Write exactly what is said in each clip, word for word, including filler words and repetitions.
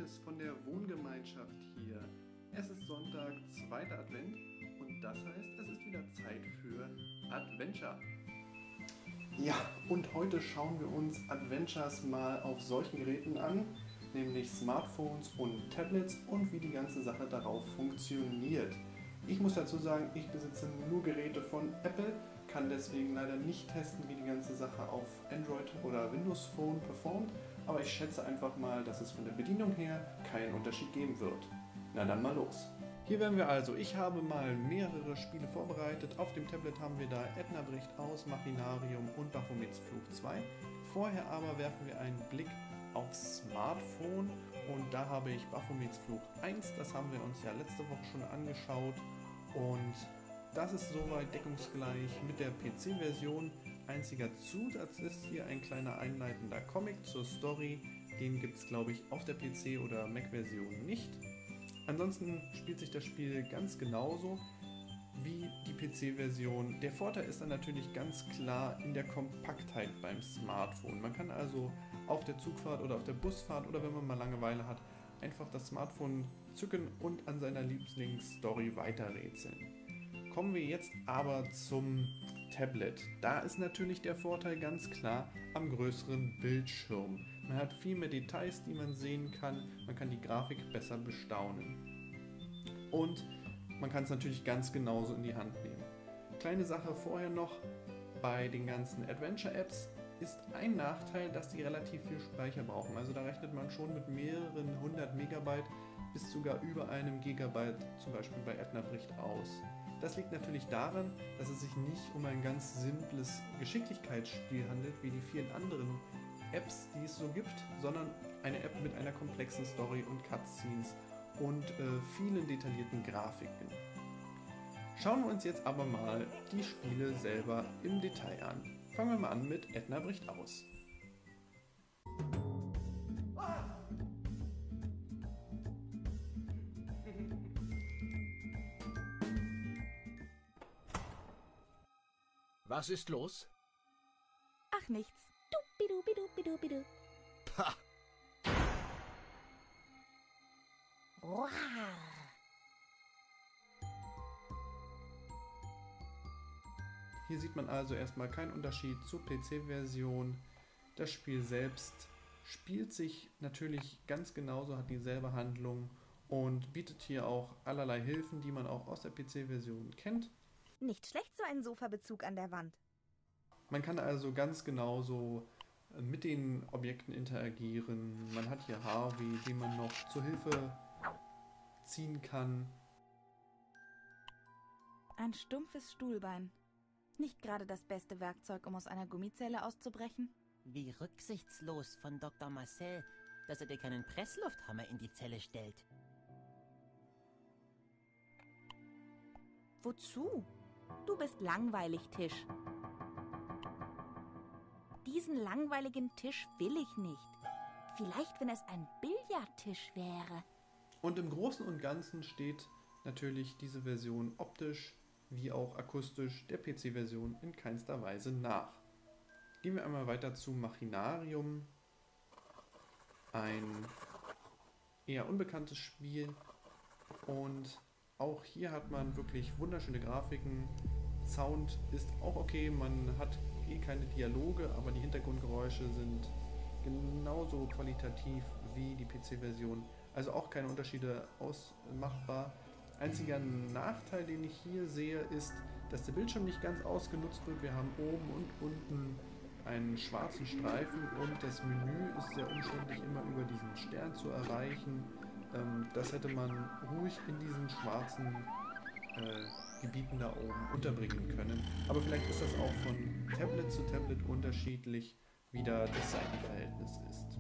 Neues von der Wohngemeinschaft hier. Es ist Sonntag, zweiter Advent und das heißt, es ist wieder Zeit für Adventure. Ja, und heute schauen wir uns Adventures mal auf solchen Geräten an, nämlich Smartphones und Tablets und wie die ganze Sache darauf funktioniert. Ich muss dazu sagen, ich besitze nur Geräte von Apple, kann deswegen leider nicht testen, wie die ganze Sache auf Android oder Windows Phone performt, aber ich schätze einfach mal, dass es von der Bedienung her keinen Unterschied geben wird. Na dann mal los. Hier werden wir also, ich habe mal mehrere Spiele vorbereitet. Auf dem Tablet haben wir da Edna bricht aus, Machinarium und Baphomets Fluch zwei. Vorher aber werfen wir einen Blick aufs Smartphone und da habe ich Baphomets Fluch eins, das haben wir uns ja letzte Woche schon angeschaut und das ist soweit deckungsgleich mit der P C-Version. Einziger Zusatz ist hier ein kleiner einleitender Comic zur Story, den gibt es glaube ich auf der P C- oder Mac-Version nicht. Ansonsten spielt sich das Spiel ganz genauso wie die P C-Version. Der Vorteil ist dann natürlich ganz klar in der Kompaktheit beim Smartphone. Man kann also auf der Zugfahrt oder auf der Busfahrt oder wenn man mal Langeweile hat, einfach das Smartphone zücken und an seiner Lieblingsstory weiterrätseln. Kommen wir jetzt aber zum Tablet. Da ist natürlich der Vorteil ganz klar am größeren Bildschirm. Man hat viel mehr Details, die man sehen kann. Man kann die Grafik besser bestaunen. Und man kann es natürlich ganz genauso in die Hand nehmen. Kleine Sache vorher noch, bei den ganzen Adventure-Apps ist ein Nachteil, dass die relativ viel Speicher brauchen. Also da rechnet man schon mit mehreren hundert Megabyte bis sogar über einem Gigabyte, zum Beispiel bei Edna bricht aus. Das liegt natürlich daran, dass es sich nicht um ein ganz simples Geschicklichkeitsspiel handelt, wie die vielen anderen Apps, die es so gibt, sondern eine App mit einer komplexen Story und Cutscenes und äh, vielen detaillierten Grafiken. Schauen wir uns jetzt aber mal die Spiele selber im Detail an. Fangen wir mal an mit Edna bricht aus. Was ist los? Ach, nichts. Dupidupidupidupidu. Pah! Wow. Hier sieht man also erstmal keinen Unterschied zur P C-Version. Das Spiel selbst spielt sich natürlich ganz genauso, hat dieselbe Handlung und bietet hier auch allerlei Hilfen, die man auch aus der P C-Version kennt. Nicht schlecht, so ein Sofabezug an der Wand. Man kann also ganz genauso mit den Objekten interagieren. Man hat hier Harvey, den man noch zur Hilfe ziehen kann. Ein stumpfes Stuhlbein. Nicht gerade das beste Werkzeug, um aus einer Gummizelle auszubrechen. Wie rücksichtslos von Doktor Marcel, dass er dir keinen Presslufthammer in die Zelle stellt. Wozu? Du bist langweilig, Tisch. Diesen langweiligen Tisch will ich nicht. Vielleicht, wenn es ein Billardtisch wäre. Und im Großen und Ganzen steht natürlich diese Version optisch wie auch akustisch der P C-Version in keinster Weise nach. Gehen wir einmal weiter zu Machinarium. Ein eher unbekanntes Spiel und auch hier hat man wirklich wunderschöne Grafiken. Sound ist auch okay, man hat eh keine Dialoge, aber die Hintergrundgeräusche sind genauso qualitativ wie die P C-Version. Also auch keine Unterschiede ausmachbar. Einziger Nachteil, den ich hier sehe, ist, dass der Bildschirm nicht ganz ausgenutzt wird. Wir haben oben und unten einen schwarzen Streifen und das Menü ist sehr umständlich immer über diesen Stern zu erreichen. Das hätte man ruhig in diesen schwarzen äh, Gebieten da oben unterbringen können. Aber vielleicht ist das auch von Tablet zu Tablet unterschiedlich, wie da das Seitenverhältnis ist.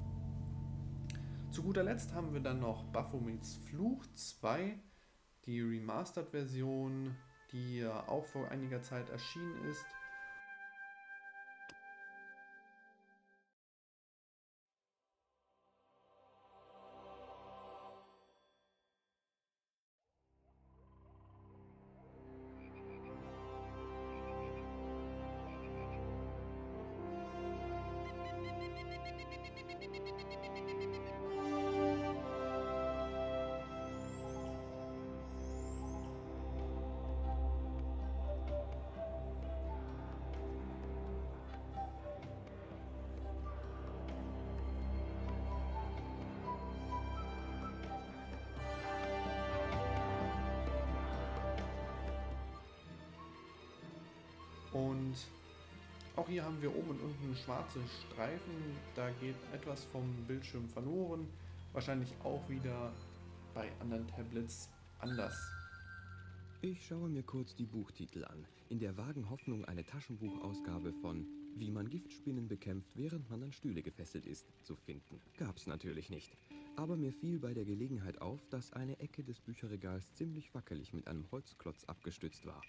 Zu guter Letzt haben wir dann noch Baphomets Fluch zwei, die Remastered-Version, die ja auch vor einiger Zeit erschienen ist. Und auch hier haben wir oben und unten schwarze Streifen, da geht etwas vom Bildschirm verloren, wahrscheinlich auch wieder bei anderen Tablets anders. Ich schaue mir kurz die Buchtitel an, in der vagen Hoffnung, eine Taschenbuchausgabe von Wie man Giftspinnen bekämpft, während man an Stühle gefesselt ist, zu finden. Gab's natürlich nicht. Aber mir fiel bei der Gelegenheit auf, dass eine Ecke des Bücherregals ziemlich wackelig mit einem Holzklotz abgestützt war.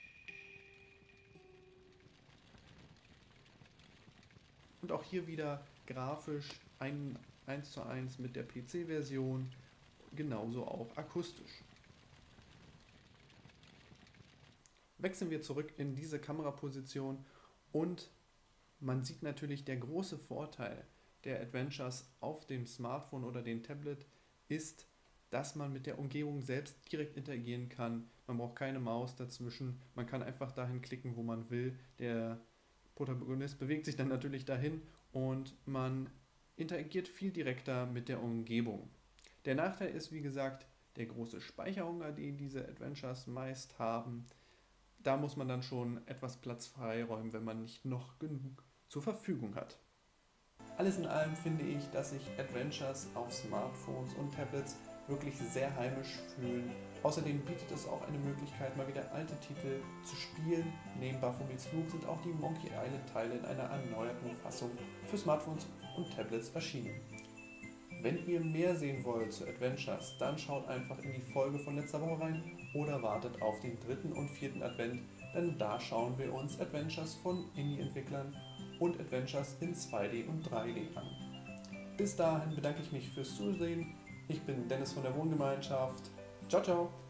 Und auch hier wieder grafisch ein eins zu eins mit der P C-Version, genauso auch akustisch. Wechseln wir zurück in diese Kameraposition und man sieht natürlich, der große Vorteil der Adventures auf dem Smartphone oder dem Tablet ist, dass man mit der Umgebung selbst direkt interagieren kann. Man braucht keine Maus dazwischen, man kann einfach dahin klicken, wo man will. Der Protagonist bewegt sich dann natürlich dahin und man interagiert viel direkter mit der Umgebung. Der Nachteil ist, wie gesagt, der große Speicherhunger, den diese Adventures meist haben. Da muss man dann schon etwas Platz freiräumen, wenn man nicht noch genug zur Verfügung hat. Alles in allem finde ich, dass sich Adventures auf Smartphones und Tablets wirklich sehr heimisch fühlen. Außerdem bietet es auch eine Möglichkeit, mal wieder alte Titel zu spielen. Neben Baphomets Fluch sind auch die Monkey Island Teile in einer erneuerten Fassung für Smartphones und Tablets erschienen. Wenn ihr mehr sehen wollt zu Adventures, dann schaut einfach in die Folge von letzter Woche rein oder wartet auf den dritten und vierten Advent, denn da schauen wir uns Adventures von Indie-Entwicklern und Adventures in zwei D und drei D an. Bis dahin bedanke ich mich fürs Zusehen. Ich bin Dennis von der Wohngemeinschaft. Ciao, ciao!